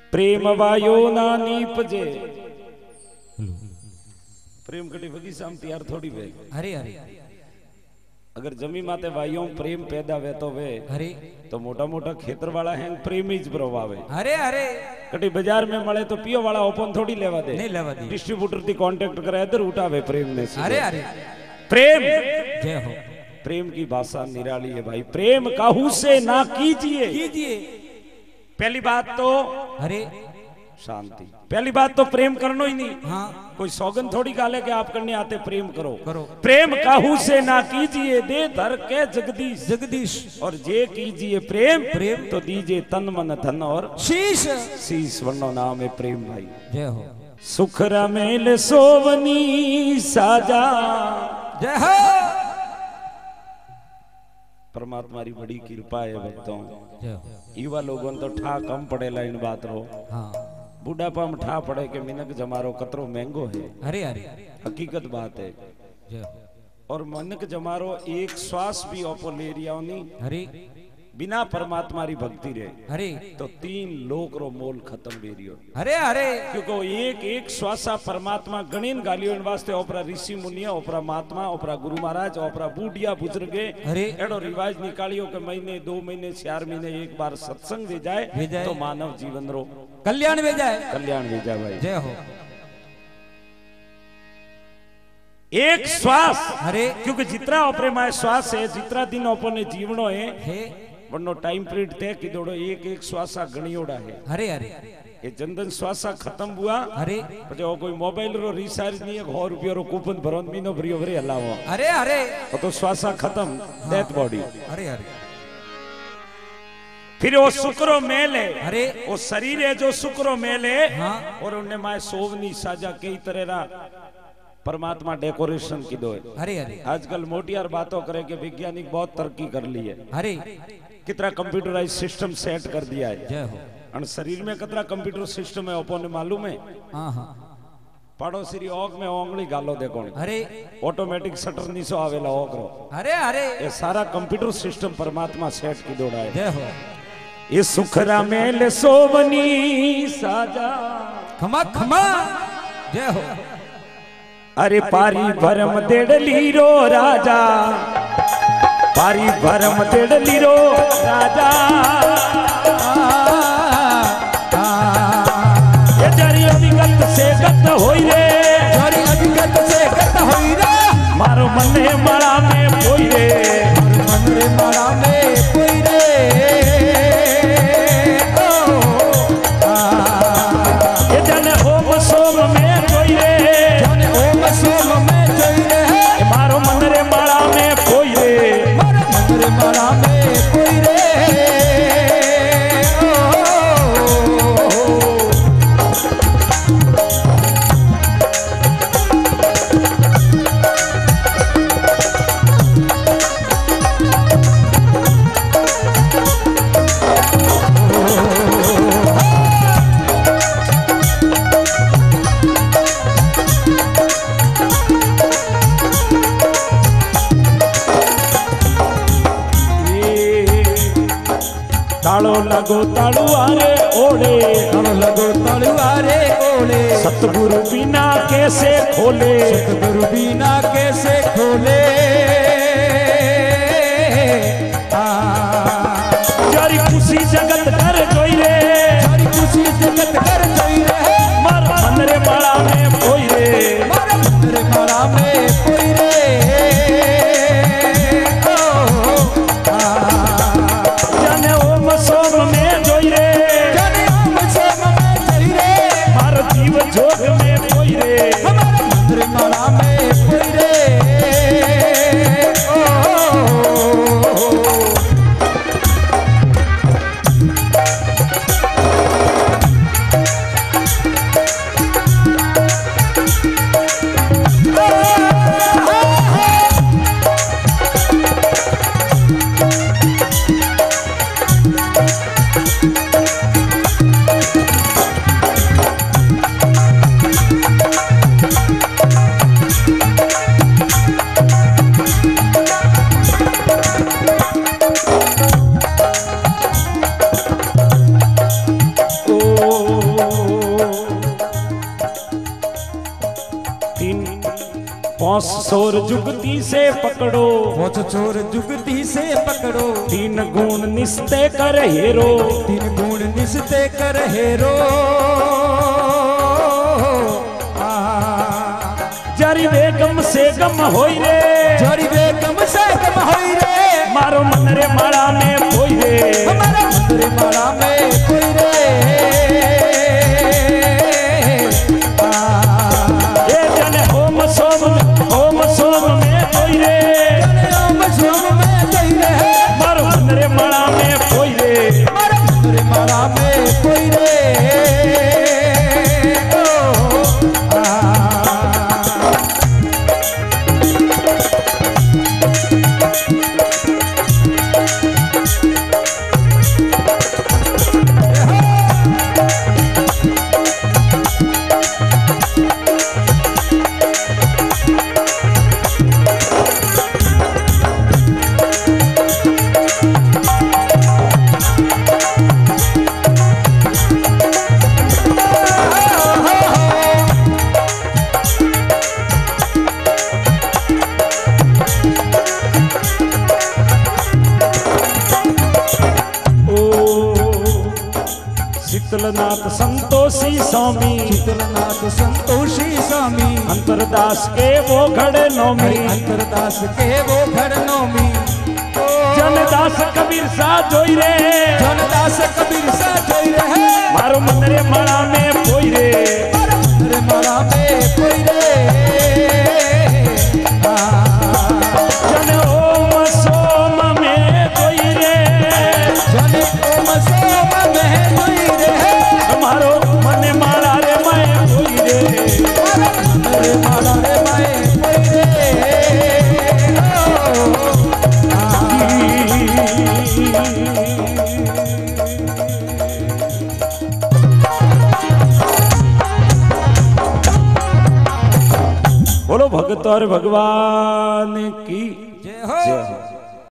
प्रेम वायो ना नीपजे प्रेम कटी वगी साम तैयार थोड़ी वे अरे अरे अगर जमी माते वायो प्रेम पैदा वे तो वे अरे तो मोटा मोटा खेतर वाला है प्रेम ही प्रभावे अरे अरे कटी बाजार में मळे तो पियो वाला ओपन थोड़ी लेवा दे नहीं लेवा दे डिस्ट्रीब्यूटर थी कांटेक्ट करे इधर उठावे प्रेम ने अरे अरे प्रेम जय हो प्रेम की भाषा निराली है भाई प्रेम काहू से ना कीजिए कीजिए पहली बात तो अरे शांति पहली बात तो प्रेम करना ही नहीं हाँ कोई सौगन थोड़ी गाले के आप करने आते प्रेम करो करो प्रेम काहू से ना कीजिए दे धर के जगदीश जगदीश और जे कीजिए प्रेम प्रेम तो दीजिए तन मन धन और शीश शीश वरनो नाम है प्रेम भाई जय हो सुख रमेल सोवनी साजा जय हो परमात्मा की बड़ी कृपा है भक्तों जय हो युवा लोगों तो ठा कम पड़ेला इन बात रो हाँ बुढ़ापा में ठा पड़े के मिनक जमारो कतरो महंगो है अरे अरे हकीकत बात है जय हो और मनक जमारो एक श्वास भी ओपो ले रिया अरे बिना परमात्मा री भक्ति रे अरे तो 3 लोक रो मोल खत्म बेरियो अरे अरे क्योंकि एक एक श्वासा परमात्मा गणिन गालियों वास्ते ओपरा ऋषि मुनिया ओपरा महात्मा ओपरा गुरु महाराज ओपरा बूढ़िया बुजुर्गे अरे एडो रिवाज निकालियो के महीने 2 महीने 4 महीने एक बार सत्संग वे जाए तो मानव जीवन रो कल्याण वे जाए भाई जय हो एक श्वास अरे क्योंकि जितना ओपरे माए श्वास है जितना दिन ओपने जीवनो है वरनो टाइम पीरियड तय की दौड़ो एक एक श्वासा गणियोड़ा है अरे अरे ये जनधन श्वासा खत्म हुआ अरे जो कोई मोबाइल रो रिचार्ज नहीं है 100 रुपया रो कूपन भरो महीनो भरियो भरे हलावो अरे अरे तो श्वासा खत्म डेथ बॉडी अरे अरे फिर वो शुक्रो मेल है अरे वो शरीर है जो शुक्रो मेल है हाँ और उन्हें माए सोवनी साजा कई तरह रा परमात्मा डेकोरेशन की दो है अरे अरे आजकल मोटियार बातों करे कि वैज्ञानिक बहुत तरक्की कर ली है अरे कितना कंप्यूटराइज सिस्टम सेट कर दिया है जय हो और शरीर में कितना कंप्यूटर सिस्टम है ओपो ने मालूम है हाँ हाँ पड़ोसी री ओक में ओंगली गालो देखो अरे ऑटोमेटिक शटर नीचो आवेला ओक रो अरे अरे ये सारा कंप्यूटर सिस्टम परमात्मा सेट की दोड़ा है जय हो ये सुखरा मेल सोवनी साजा खमा खमा जय हो अरे पारी भरम देड़ली रो राजा पारी भरम देड़ली रो राजा ये जरी अभिगत से गत होई रे जरी अभिगत से गत होई रे मारो मने मड़ा में कोई रे मारो मनरे मड़ा में कोई रे ये जने ओम सोम में कोई रे जने ओम सोम में कोई रे मारो मनरे मड़ा में कोई रे मारो मनरे मड़ा में कोई रे तालो लगो तालुआरे ओढ़े तालो लगो तालुआरे ओढ़े सतगुरु बिना कैसे खोले सतगुरु बिना कैसे खोले जारी खुशी जगत कर जोई रे जारी खुशी जगत कर जोई रे मार मनरे माला में कोई रे मार मनरे माला में कोई रे सोम में जोई रे जाने ओम सोम में जोई रे मारो जीव जोग में कोई रे हमारे मंदिर माला में कोई रे चोर जुगती से पकड़ो, पहुंच चोर जुगती से पकड़ो, 3 गुण निस्ते कर हेरो, 3 गुण निस्ते कर हेरो। जारी वे गम से गम होई रे, जारी वे गम से गम होई रे, मारो मन रे माड़ा में कोई रे, हमारा मन रे माड़ा में कोई रे। ये जने होम सोम में कोई रे, ओम सोम में कोई रे, मारो मन रे माड़ा में कोई रे, हमारा मन रे माड़ा में कोई रे। शीतलनाथ संतोषी स्वामी, शीतलनाथ संतोषी स्वामी, अंतरदास के वो घड़े नौमी, अंतरदास के वो घर नौमी। जनदास कबीर सा जोई रे, जनदास कबीर सा जोई रे, मारो मन रे माड़ा में कोई रे, मन रे माड़ा में कोई रे। जन ओम सोम में कोई रे, जन ओम सोम में कोई रे, मारो मन माड़ा रे मैं कोई रे, मन रे माड़ा रे मैं कोई रे। बोलो भगत और भगवान की जय हो। जय हो।